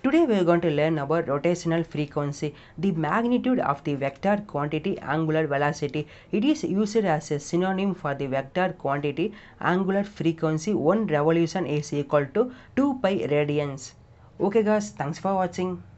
Today we are going to learn about rotational frequency, the magnitude of the vector quantity angular velocity. It is used as a synonym for the vector quantity angular frequency. One revolution is equal to 2 pi radians. Okay guys, thanks for watching.